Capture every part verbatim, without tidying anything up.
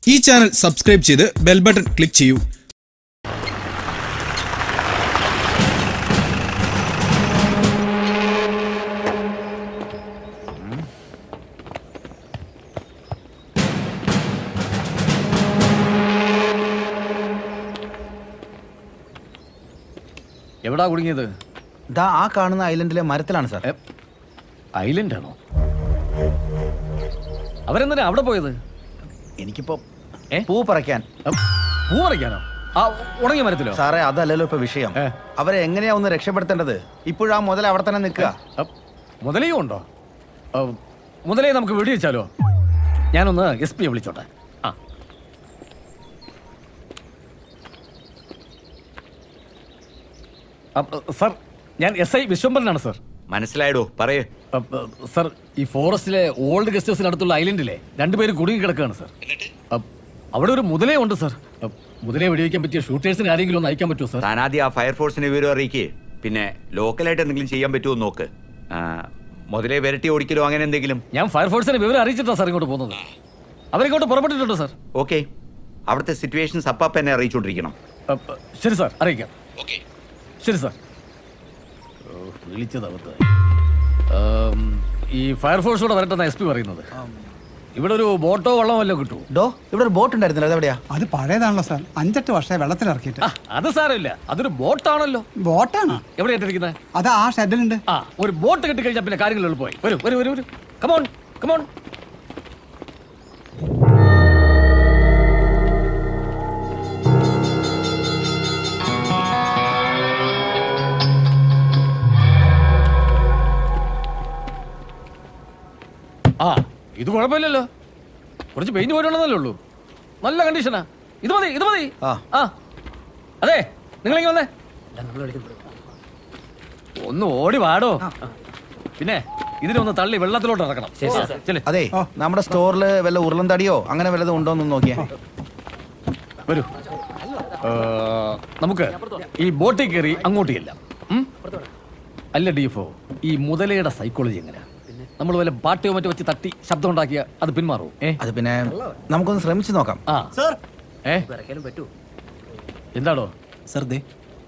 ഈ channel subscribe ചെയ്ത് bell button click ചെയ്യൂ. എവിടാ കുടുങ്ങിയത്? ദാ ആ കാണുന്ന ഐലൻഡിലെ മരത്തിലാണ് സാർ. ഐലൻഡ് ആണോ? അവരെന്തിനാ അവിടെ പോയത്? എനിക്കിപ്പോ പൂ പറിക്കാൻ. പൂ പറിക്കാനോ? ആ ഉണങ്ങിയ മരത്തിലോ? സാറേ അതല്ലല്ലോ ഇപ്പൊ വിഷയം. അവരെ എങ്ങനെയാ ഒന്ന് രക്ഷപ്പെടുത്തേണ്ടത്? ഇപ്പോഴാ മുതൽ അവിടെ തന്നെ നിൽക്കുക. മുതലയും ഉണ്ടോ? മുതലേ നമുക്ക് വെടിവെച്ചാലോ? ഞാനൊന്ന് എസ് പിയെ വിളിച്ചോട്ടെ. ആ സർ, ഞാൻ എസ് ഐ വിശ്വംഭരനാണ് സർ. മനസ്സിലായടോ, പറയേ. സർ, ഈ ഫോറസ്റ്റിലെ ഓൾഡ് ഗസ്റ്റ് ഹൗസിനടുത്തുള്ള ഐലൻഡിലെ രണ്ടുപേരും കുടുങ്ങി കിടക്കുകയാണ് സർ. അവിടെ ഒരു മുതലേ ഉണ്ട് സർ. മുതലേ വെടിവെക്കാൻ പറ്റിയ ഷൂട്ടേഴ്സിന് ആരെങ്കിലും ഒന്ന് അയക്കാൻ പറ്റുമോ സർ? താനാദ്യം ആ ഫയർഫോഴ്സിനെ വിവരം അറിയിക്കേ. പിന്നെ ലോക്കലായിട്ട് എന്തെങ്കിലും ചെയ്യാൻ പറ്റുമോ നോക്ക്. മുതലേ വിരട്ടി ഓടിക്കലോ അങ്ങനെ എന്തെങ്കിലും. ഞാൻ ഫയർഫോഴ്സിനെ വിവരം അറിയിച്ചിട്ടാണ് സാർ ഇങ്ങോട്ട് പോകുന്നത്. അവരിങ്ങോട്ട് പുറപ്പെട്ടിട്ടുണ്ട് സർ. ഓക്കെ, അവിടുത്തെ സിറ്റുവേഷൻസ് അപ്പാപ്പ എന്നെ അറിയിച്ചുകൊണ്ടിരിക്കണം. ശരി സാർ, അറിയിക്കാം. ഓക്കെ ശരി സാർ. വിളിച്ചതാവത്ത് ഈ ഫയർഫോഴ്സോടെ വരട്ടെന്ന എസ് പി പറയുന്നത്. ഇവിടെ ഒരു ബോട്ടോ വള്ളമോ വല്ലോ കിട്ടുമോ? ഡോ ഇവിടെ ഒരു ബോട്ട് ഉണ്ടായിരുന്നില്ല, അതെവിടെയാ? അത് പഴയതാണല്ലോ സാർ, അഞ്ചെട്ട് വർഷമായി വെള്ളത്തിൽ ഇറക്കിയിട്ട്. അത് സാരമില്ല, അതൊരു ബോട്ടാണല്ലോ. ബോട്ടാണോ? എവിടെ ഇട്ടിരിക്കുന്നത്? അത് ആ ഷെഡിലുണ്ട്. ആ ഒരു ബോട്ട് കിട്ടിക്കഴിഞ്ഞാൽ പിന്നെ കാര്യങ്ങൾ എളുപ്പമായി. വരൂ വരൂ വരൂ വരൂ, കമോൺ കമോൺ. ആ ഇത് കുഴപ്പമില്ലല്ലോ, കുറച്ച് പെയിന്റ് പോയിട്ടുള്ളതല്ലേ ഉള്ളൂ. നല്ല കണ്ടീഷനാ. ഇത് മതി ഇത് മതി. ആ അതെ, നിങ്ങളിങ്ങനെ വന്നേ, ഒന്ന് ഓടി വാടോ. പിന്നെ ഇതിനൊന്ന് തള്ളി വെള്ളത്തിലോട്ട് ഇറക്കണം. അതെ, നമ്മുടെ സ്റ്റോറിൽ വല്ല ഉരുളൻ തടിയോ അങ്ങനെ വല്ലതും ഉണ്ടോന്ന് നോക്കിയേ. വരൂ, നമുക്ക് ഈ ബോട്ടിൽ കയറി അങ്ങോട്ട് ചെല്ലാം. അല്ല ഡിഎഫ്ഒ, ഈ മുതലയുടെ സൈക്കോളജി എങ്ങനെയാ? നമ്മൾ വല്ല പാട്ടിയോ മറ്റോ വെച്ച് തട്ടി ശബ്ദം ഉണ്ടാക്കിയ അത് പിന്മാറും. അത് പിന്നെ നമുക്കൊന്ന് ശ്രമിച്ചു നോക്കാം. ആ സർ, ഏ പറ്റൂ. എന്താണോ സർ? ദേ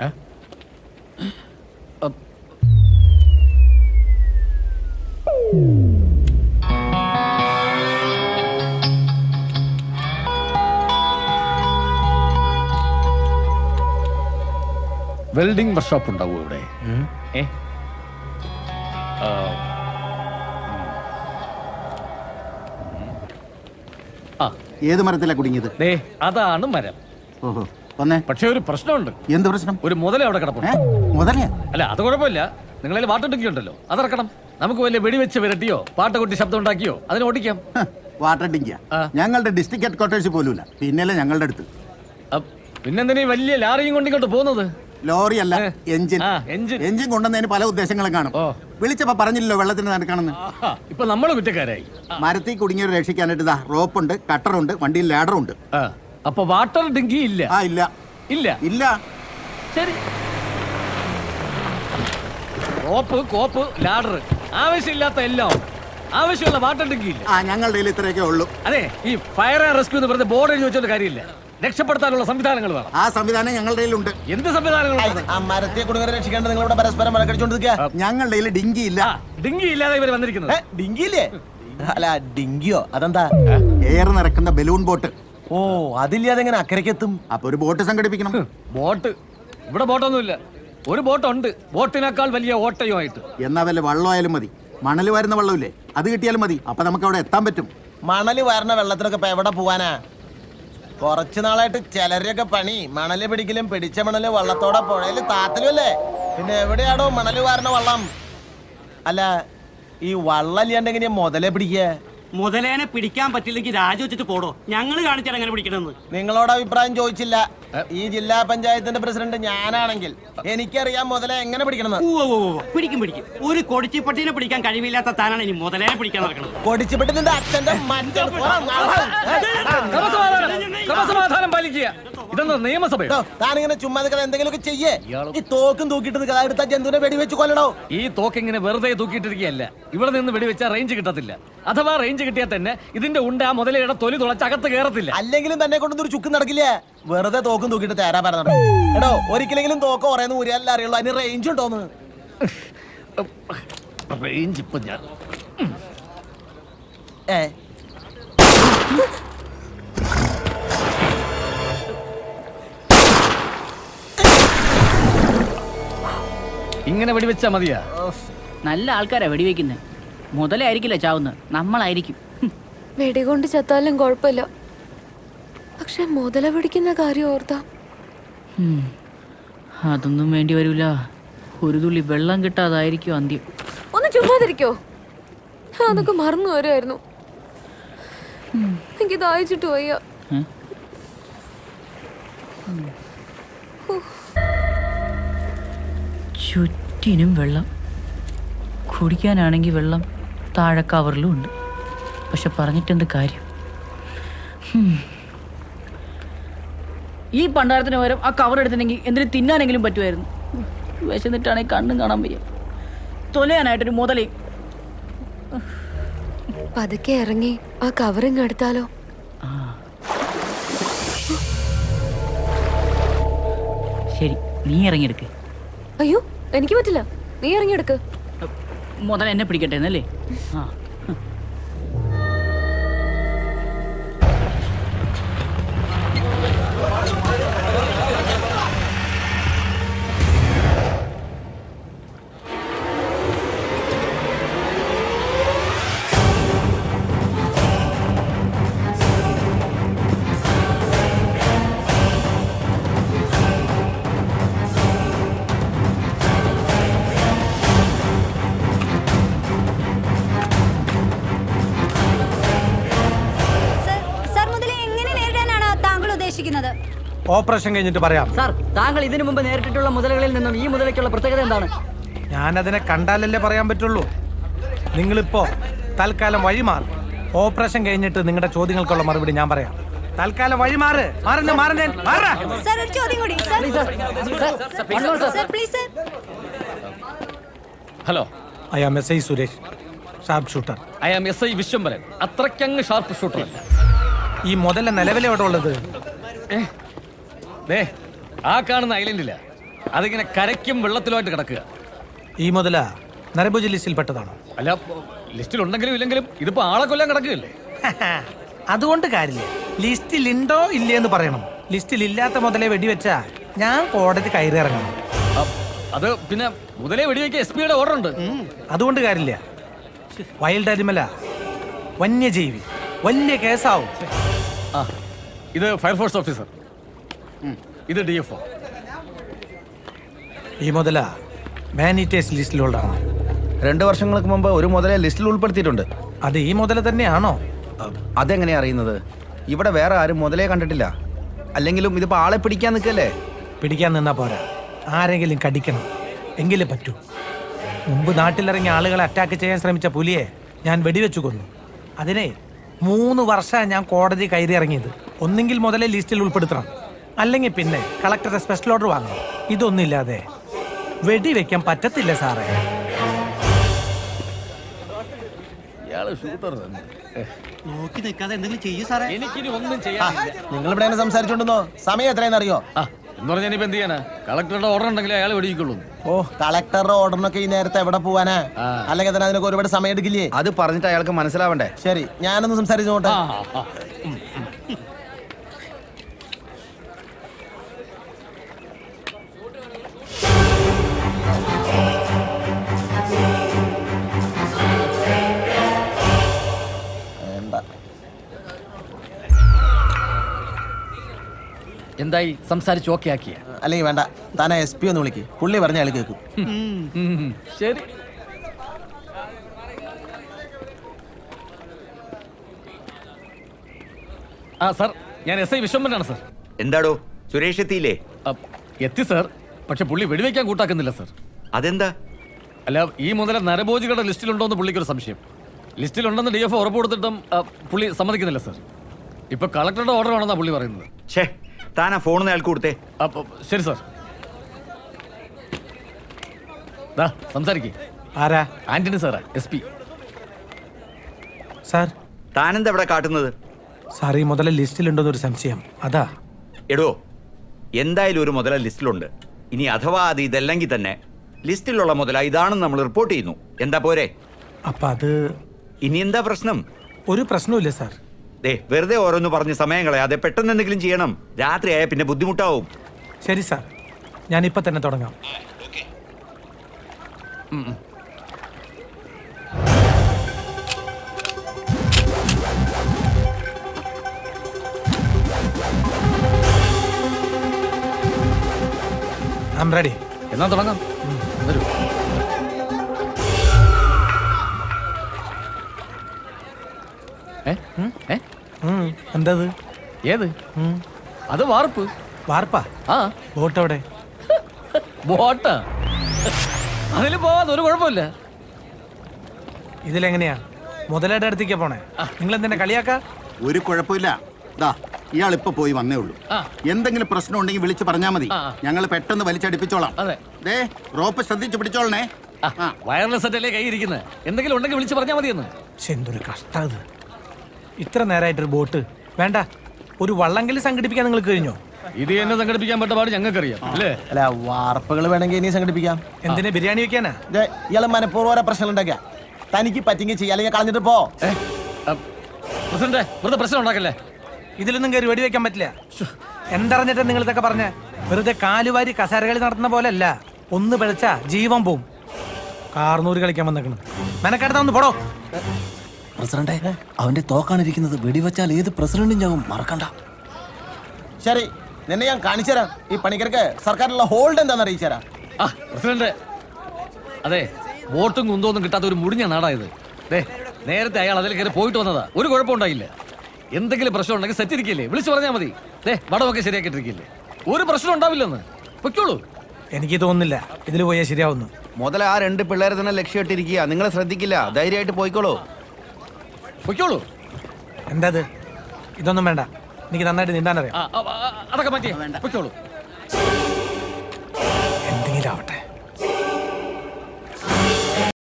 വെൽഡിംഗ് വർക്ക്ഷോപ്പ് ഉണ്ടാവും ഇവിടെ. ഏ ഏത് മരത്തിലാ കുടുങ്ങിയത്? അതാണ് മരം. ഓഹോ, വന്നേ. പക്ഷെ ഒരു പ്രശ്നമുണ്ട്. എന്ത് പ്രശ്നം? ഒരു മുതല അവിടെ കിടപ്പുണ്ട്. മുതലേ? അല്ല അത് കുഴപ്പമില്ല, നിങ്ങളതിൽ വാട്ടർ ടിക്കി ഉണ്ടല്ലോ, അതിറക്കണം. നമുക്ക് വലിയ വെടിവെച്ച് വിരട്ടിയോ പാട്ട കൊട്ടി ശബ്ദം ഉണ്ടാക്കിയോ അതിന് ഓടിക്കാം. വാട്ടർ ടിങ്കിയാ? ഞങ്ങളുടെ ഡിസ്ട്രിക്ട് ഹെഡ് ക്വാർട്ടേഴ്സ് പോലുമില്ല, പിന്നല്ലേ ഞങ്ങളുടെ അടുത്ത്. പിന്നെന്തിനാ വലിയ ലാറിയും കൊണ്ടിങ്ങോട്ട് പോകുന്നത്? ലോറി അല്ല, എഞ്ചിൻ. എഞ്ചിൻ കൊണ്ടുവന്നതിന് പല ഉദ്ദേശങ്ങളും കാണും. വിളിച്ചപ്പോ പറഞ്ഞില്ലല്ലോ വെള്ളത്തിന് നടക്കണമെന്ന്. ഇപ്പൊ നമ്മള് കുറ്റക്കാരായി. മരത്തിൽ കുടുങ്ങിയവരെ രക്ഷിക്കാനായിട്ട് ഇതാ റോപ്പുണ്ട്, കട്ടറുണ്ട്, വണ്ടിയിൽ ലാഡറുണ്ട്. അപ്പൊ വാട്ടർ ടിങ്കി ഇല്ല? ആ ഇല്ല ഇല്ല ഇല്ല. ശരി, റോപ്പ്, കോപ്പ്, ലാഡർ, ആവശ്യമില്ലാത്ത എല്ലാം. ആവശ്യമുള്ള വാട്ടർ ടിങ്കി ഇല്ല. ആ ഞങ്ങളുടെ കയ്യിൽ ഇത്രയൊക്കെ ഉള്ളൂ. അതെ, ഈ ഫയർ ആൻഡ് റെസ്ക്യൂ എന്ന് വെറുതെ ബോർഡ് എഴുതി വെച്ചോണ്ട് കാര്യമില്ല. രക്ഷപ്പെടുത്താനുള്ള സംവിധാനങ്ങൾ വേണം. ആ സംവിധാനം ഞങ്ങളുടെ കയ്യിലുണ്ട്. എന്ത് സംവിധാനങ്ങളാണ്? മരത്തെ കുടുങ്ങരെ രക്ഷിക്കേണ്ടത് നിങ്ങളുടെ പരസ്പരം മലക്കടിച്ചോണ്ടിരിക്കുക. ഞങ്ങളുടെ കയ്യിൽ ഡിങ്കി ഇല്ല. ഡിങ്കി ഇല്ലാതെ ഇവർ വന്നിരിക്കുന്നത്. ഡിങ്കി ഇല്ലേ? അല്ല ഡിങ്കിയോ? അതെന്താ? എയർ നിറക്കുന്ന ബലൂൺ ബോട്ട്. ഓ, അതില്ലാതെ എങ്ങനെ അക്കരയ്ക്കെത്തും? അപ്പൊ ഒരു ബോട്ട് സംഘടിപ്പിക്കണം. ബോട്ട്? ഇവിടെ ബോട്ടൊന്നുമില്ല. ഒരു ബോട്ടുണ്ട്, ബോട്ടിനേക്കാൾ വലിയ ഓട്ടയുമായിട്ട്. എന്നാ വല്ല വള്ളമായാലും മതി. മണല് വരുന്ന വെള്ളമില്ലേ, അത് കിട്ടിയാലും മതി. അപ്പൊ നമുക്ക് അവിടെ എത്താൻ പറ്റും. മണല് വരുന്ന വെള്ളത്തിലൊക്കെ ഇപ്പൊ എവിടെ പോവാനാ? കുറച്ചു നാളായിട്ട് ചിലരൊക്കെ പണി മണല് പിടിക്കലും പിടിച്ച മണല് വള്ളത്തോടെ പുഴയില് താത്തലും അല്ലേ. പിന്നെ എവിടെയാണോ മണല് വാരണ വള്ളം? അല്ല, ഈ വള്ളം ഇല്ലാണ്ട് എങ്ങനെയാ മുതലേ പിടിക്കുക? മുതലേനെ പിടിക്കാൻ പറ്റില്ലെങ്കിൽ രാജി വെച്ചിട്ട് പോടോ, ഞങ്ങള് കാണിച്ചാൽ എങ്ങനെ പിടിക്കണമെന്ന്. നിങ്ങളോട് അഭിപ്രായം ചോദിച്ചില്ല. ഈ ജില്ലാ പഞ്ചായത്തിന്റെ പ്രസിഡന്റ് ഞാനാണെങ്കിൽ എനിക്കറിയാം മുതലേ എങ്ങനെ പിടിക്കണം. പിടിക്കും പിടിക്കും ഒരു കൊടിച്ചിപ്പട്ടിനെ പിടിക്കാൻ കഴിവില്ലാത്ത താനാണ് ഇനി മുതലേ പിടിക്കാൻ നടക്കുന്നത്. കൊടിച്ചിപ്പട്ടി നിന്റെ അച്ഛന്റെ മറ്റേ ക്രമസമാധാനം പാലിക്കുക. ഇതെന്താ നിയമസഭ? താനിങ്ങനെ ചുമ്മാ നിൽക്കാതെ എന്തെങ്കിലുമൊക്കെ ചെയ്യേ. ഈ തോക്കും തൂക്കിട്ട് നിൽക്കാതെ അടുത്ത ജന്തുവിനെ വെടിവെച്ച് കൊല്ലണോ? ഈ തോക്ക് ഇങ്ങനെ വെറുതെ തൂക്കിയിട്ടിരിക്കുകയല്ല. ഇവിടെ നിന്ന് വെടിവെച്ചാൽ റേഞ്ച് കിട്ടത്തില്ല. അഥവാ റേഞ്ച് കിട്ടിയാൽ തന്നെ ഇതിന്റെ ഉണ്ട് ആ മുതലയുടെ തൊലി തുളച്ച് അകത്ത് കയറത്തില്ല. അല്ലെങ്കിലും തന്നെ കൊണ്ടൊന്നും ഒരു ചുക്ക് നടക്കില്ല. വെറുതെ തോക്കും തൂക്കിട്ട് തേരാ പറഞ്ഞ എടോ. ഒരിക്കലെങ്കിലും തോക്ക് പറയുന്ന ഊരിയല്ല അറിയുള്ളൂ. അതിന് റേഞ്ച് ഉണ്ടോന്ന്. റേഞ്ച് ഇപ്പൊ ഞാൻ ഏ ഇങ്ങനെ വെടിവെച്ചാ മതിയാ? നല്ല ആൾക്കാരാ വെടിവെക്കുന്നത്. മുതലായിരിക്കില്ല ചാവുന്നത്, നമ്മളായിരിക്കും. വെടികൊണ്ട് ചത്താലും കുഴപ്പമില്ല, പക്ഷെ മുതല പിടിക്കുന്ന കാര്യം ഓർത്താ അതൊന്നും വേണ്ടി വരൂല. ഒരു തുള്ളി വെള്ളം കിട്ടാതായിരിക്കും അന്ത്യം. ഒന്ന് ചുമ്മാതിരിക്കോ? അതൊക്കെ മറന്നു വരുമായിരുന്നു. എനിക്ക് ദാഹിച്ചിട്ട് വയ്യ. ചുറ്റിനും വെള്ളം. കുടിക്കാനാണെങ്കിൽ വെള്ളം താഴെ കവറിലും ഉണ്ട്. പക്ഷെ പറഞ്ഞിട്ടെന്ത് കാര്യം? ഈ പണ്ടാരത്തിന് പകരം ആ കവർ എടുത്തിട്ടുണ്ടെങ്കിൽ എന്തിനു തിന്നാനെങ്കിലും പറ്റുമായിരുന്നു. വിശന്നിട്ടാണെങ്കിൽ കണ്ണും കാണാൻ വയ്യ. തൊലയാനായിട്ടൊരു മുതലേ. പതുക്കെ ഇറങ്ങി ആ കവറിങ് എടുത്താലോ? ശരി, നീ ഇറങ്ങിയെടുക്ക്. അയ്യോ, എനിക്ക് പറ്റില്ല. നീ ഇറങ്ങിയെടുക്ക്. മുതൽ എന്നെ പിടിക്കട്ടെ എന്നല്ലേ? ആ ഓപ്പറേഷൻ കഴിഞ്ഞിട്ട് പറയാം സാർ. താങ്കൾ ഇതിനു മുമ്പ് നേരിട്ടിട്ടുള്ള മുതലകളിൽ നിന്നും ഈ മുതലയ്ക്കുള്ള പ്രത്യേകത എന്താണ്? ഞാനതിനെ കണ്ടാലല്ലേ പറയാൻ പറ്റുള്ളൂ. നിങ്ങളിപ്പോ തൽക്കാലം വഴിമാറി. ഓപ്പറേഷൻ കഴിഞ്ഞിട്ട് നിങ്ങളുടെ ചോദ്യങ്ങൾക്കുള്ള മറുപടി ഞാൻ പറയാം. തൽക്കാലം വഴിമാറ്. Hello, I am S I Suresh, sharp shooter. I am S I Vishwambharan. അത്രയ്ക്കങ്ങ് ഷാർപ്പ് ഷൂട്ടർ അല്ല. ഈ മുതല നിലവിൽ എവിടെ ഉള്ളത്? ആ കാണുന്ന ഐലൻഡില്ല. അതിങ്ങനെ കരയ്ക്കും വെള്ളത്തിലുമായിട്ട് കിടക്കുക. ഈ മുതല നരഭോജി ലിസ്റ്റിൽ പെട്ടതാണോ? അല്ല, ലിസ്റ്റിൽ ഉണ്ടെങ്കിലും ഇല്ലെങ്കിലും ഇതിപ്പോ ആളെ കൊല്ലാൻ കിടക്കുകയല്ലേ. അതുകൊണ്ട് കാര്യമില്ല. ലിസ്റ്റിൽ ഉണ്ടോ ഇല്ലേ എന്ന് പറയണം. ലിസ്റ്റിൽ ഇല്ലാത്ത മുതലേ വെടിവെച്ചാ ഞാൻ കോടതി കയറി ഇറങ്ങണം. അത് പിന്നെ മുതലേ വെടിവെക്കാൻ എസ് പിയുടെ ഓർഡർ ഉണ്ട്. അതുകൊണ്ട് കാര്യമില്ല. വൈൽഡ് അനിമല, വന്യജീവി, വലിയ കേസാവും. ആ, ഇത് ഫയർഫോഴ്സ് ഓഫീസർ, ഇത് ഡി എഫ് ഒ. ഈ മുതല മാനിറ്റേഴ്സ് ലിസ്റ്റിലുള്ളതാണ്. രണ്ടു വർഷങ്ങൾക്ക് മുമ്പ് ഒരു മുതലെ ലിസ്റ്റിൽ ഉൾപ്പെടുത്തിയിട്ടുണ്ട്. അത് ഈ മുതല തന്നെയാണോ? അതെങ്ങനെയാ അറിയുന്നത്? ഇവിടെ വേറെ ആരും മുതലേ കണ്ടിട്ടില്ല. അല്ലെങ്കിലും ഇതിപ്പോ ആളെ പിടിക്കാൻ നിൽക്കല്ലേ. പിടിക്കാൻ നിന്നാ പോരാ, ആരെങ്കിലും കടിക്കണം, എങ്കിലേ പറ്റൂ. മുമ്പ് നാട്ടിലിറങ്ങിയ ആളുകളെ അറ്റാക്ക് ചെയ്യാൻ ശ്രമിച്ച പുലിയെ ഞാൻ വെടിവെച്ചു കൊന്നു. അതിനെ മൂന്ന് വർഷമാണ് ഞാൻ കോടതി കയറി ഇറങ്ങിയത്. ഒന്നെങ്കിൽ മുതലേ ലിസ്റ്റിൽ ഉൾപ്പെടുത്തണം, അല്ലെങ്കിൽ പിന്നെ കളക്ടറെ സ്പെഷ്യൽ ഓർഡർ വാങ്ങണം. ഇതൊന്നില്ലാതെ വെടിവെക്കാൻ പറ്റത്തില്ല സാറേ. നോക്കി നിൽക്കാതെ എന്തെങ്കിലും ചെയ്യൂ സാറേ. എനിക്കിനി ഒന്നും ചെയ്യാനില്ല. നിങ്ങൾ ഇവിടെ സംസാരിച്ചോണ്ടെന്നോ? സമയം എത്രയെന്ന് അറിയോ? എന്ന് പറഞ്ഞാൽ ഇപ്പൊ എന്ത് ചെയ്യാനാ? കളക്ടറുടെ ഓർഡർ ഉണ്ടെങ്കിൽ അയാൾ വെടിയിക്കുള്ളൂ. ഓ, കളക്ടറുടെ ഓർഡറിനൊക്കെ ഈ നേരത്തെ എവിടെ പോവാനാ? അല്ലെങ്കിൽ തന്നെ അതിനൊക്കെ ഒരുപാട് സമയം എടുക്കില്ലേ? അത് പറഞ്ഞിട്ട് അയാൾക്ക് മനസ്സിലാവണ്ടേ? ശരി, ഞാനൊന്ന് സംസാരിച്ചോട്ടെ. എന്തായി, സംസാരിച്ച് ഓക്കെ ആക്കിയ? അല്ലെങ്കിൽ വേണ്ട, താനാ എസ് പി ഒന്ന് വിളിക്ക്. പുള്ളി പറഞ്ഞ ആൾ കേൾക്കും. ശരി. ആ സാർ, ഞാൻ എസ് ഐ വിശ്വംഭരനാണ് സാർ. എന്താടോ സുരേഷ് എത്തിയില്ലേ? എത്തി സാർ, പക്ഷെ പുള്ളി വെടിവെക്കാൻ കൂട്ടാക്കുന്നില്ല സാർ. അതെന്താ? അല്ല, ഈ മുതല നരഭോജികളുടെ ലിസ്റ്റിലുണ്ടോ എന്ന് പുള്ളിക്കൊരു സംശയം. ലിസ്റ്റിലുണ്ടെന്ന് ഡി എഫ് ഉറപ്പ് കൊടുത്തിട്ടും പുള്ളി സമ്മതിക്കുന്നില്ല സാർ. ഇപ്പൊ കളക്ടറുടെ ഓർഡർ ആണെന്നാ പുള്ളി പറയുന്നത്. ഛേ, താനാ ഫോണിന് അയാൾക്ക് കൊടുത്തേ. ശരി സാർ. സംസാരിക്കേ. ആരാ? ആന്റണി സാറാ, എസ് പി. സാർ, താനെന്താ ഇവിടെ കാട്ടുന്നത്? സാർ, ഈ മുതല ലിസ്റ്റിലുണ്ടോന്നൊരു സംശയം, അതാ. എടോ, എന്തായാലും ഒരു മുതല ലിസ്റ്റിലുണ്ട്. ഇനി അഥവാ അത് ഇതല്ലെങ്കിൽ തന്നെ ലിസ്റ്റിലുള്ള മുതല ഇതാണെന്ന് നമ്മൾ റിപ്പോർട്ട് ചെയ്യുന്നു. എന്താ പോരെ? അപ്പൊ അത് ഇനി എന്താ പ്രശ്നം? ഒരു പ്രശ്നമില്ല സാർ. ദേ, വെറുതെ ഓരോന്ന് പറഞ്ഞ് സമയം കളയാതെ പെട്ടെന്ന് എന്തെങ്കിലും ചെയ്യണം. രാത്രിയായ പിന്നെ ബുദ്ധിമുട്ടാവും. ശരി സാർ, ഞാൻ ഇപ്പൊ തന്നെ തുടങ്ങാം. I'm ready. എന്നാ തുടങ്ങാം. വരൂ. എന്തത്? ഏത്? അത് വാർപ്പ്. വാർപ്പാ? ആ. ബോട്ട് എവിടെ? ബോട്ടാ? അതിൽ പോവാതെ ഒരു കുഴപ്പമില്ല. ഇതിലെങ്ങനെയാ മുതലയുടെ അടുത്തേക്ക് പോണേ? നിങ്ങൾ എന്തിനാ കളിയാക്ക? ഒരു കുഴപ്പമില്ല. ദാ ഇയാൾ ഇപ്പൊ പോയി വന്നേ ഉള്ളൂ. എന്തെങ്കിലും പ്രശ്നം ഉണ്ടെങ്കിൽ വിളിച്ച് പറഞ്ഞാൽ മതി, ഞങ്ങൾ പെട്ടെന്ന് വലിച്ചടിപ്പിച്ചോളാം. ദേ, റോപ്പ് ശ്രദ്ധിച്ച് പിടിച്ചോളണേ. വയർലെസ് സെറ്റല്ലേ കൈ ഇരിക്കുന്നത്. എന്തെങ്കിലും ഉണ്ടെങ്കിൽ വിളിച്ച് പറഞ്ഞാൽ മതിയെന്ന്. എന്തൊരു കഷ്ടം ഇത്. ഇത്ര നേരമായിട്ടൊരു ബോട്ട് വേണ്ട, ഒരു വള്ളംകളി സംഘടിപ്പിക്കാൻ നിങ്ങൾ കഴിഞ്ഞോ? ഇത് എന്നെ സംഘടിപ്പിക്കാൻ പറ്റ പാട് ഞങ്ങൾക്കറിയാം അല്ലേ? അല്ല, വാർപ്പുകൾ വേണമെങ്കിൽ ഇനി സംഘടിപ്പിക്കാം. എന്തിനാ ബിരിയാണി വെക്കാനാ? ഇയാള് മനഃപൂർവ്വം പ്രശ്നം ഉണ്ടാക്കിയ തനിക്ക് പറ്റിങ്ങി ചെയ്യാൻ കളഞ്ഞിട്ട് പോ. പ്രസിഡന്റ്, വെറുതെ പ്രശ്നം ഉണ്ടാക്കല്ലേ. ഇതിലൊന്നും കയറി വെടി വെക്കാൻ പറ്റില്ല. എന്തറിഞ്ഞിട്ട് നിങ്ങൾ ഇതൊക്കെ പറഞ്ഞ? വെറുതെ കാലുവാരി കസേരകളി നടത്തുന്ന പോലെ അല്ല. ഒന്ന് പിഴച്ചാ ജീവൻ പോവും. കാർന്നൂര് കളിക്കാൻ വന്നേക്കണം. മെനക്കെടുത്താന്ന് പോടോ. പ്രസിഡന്റെ, അവന്റെ തോക്കാണിരിക്കുന്നത്. വെടിവെച്ചാൽ ഏത് പ്രസിഡന്റും ഞാവും, മറക്കണ്ട. ശരി, നിന്നെ ഞാൻ കാണിച്ചു തരാം. ഈ പണിക്കർക്ക് സർക്കാരിലുള്ള ഹോൾഡ് എന്താണെന്ന് അറിയിച്ചു തരാം. ആ പ്രസിഡന്റ്, അതെ, വോട്ടും കുന്തമൊന്നും കിട്ടാത്ത ഒരു മുടിഞ്ഞ നാടായത്. നേരത്തെ അയാൾ അതിൽ കയറി പോയിട്ട് വന്നതാ, ഒരു കുഴപ്പമുണ്ടായില്ല. എന്തെങ്കിലും പ്രശ്നം ഉണ്ടെങ്കിൽ സെറ്റ് ഇരിക്കില്ലേ, വിളിച്ചു പറഞ്ഞാൽ മതി. ദേ, വടമൊക്കെ ശരിയാക്കിയിട്ടിരിക്കില്ലേ, ഒരു പ്രശ്നം ഉണ്ടാവില്ലെന്ന്. പൊയ്ക്കോളൂ. എനിക്ക് തോന്നുന്നില്ല ഇതിൽ പോയാൽ ശരിയാവുന്നു. മുതൽ ആ രണ്ട് പിള്ളേരെ തന്നെ ലക്ഷ്യമിട്ടിരിക്കുക. നിങ്ങൾ ശ്രദ്ധിക്കില്ല, ധൈര്യമായിട്ട് പോയിക്കോളൂ. പൊയ്ക്കോളൂ. എന്താ ഇതൊന്നും വേണ്ട, എനിക്ക് നന്നായിട്ട് നീന്താൻ അറിയാം. അതൊക്കെ മാറ്റി പൊയ്ക്കോളൂ. എന്തെങ്കിലും ആവട്ടെ.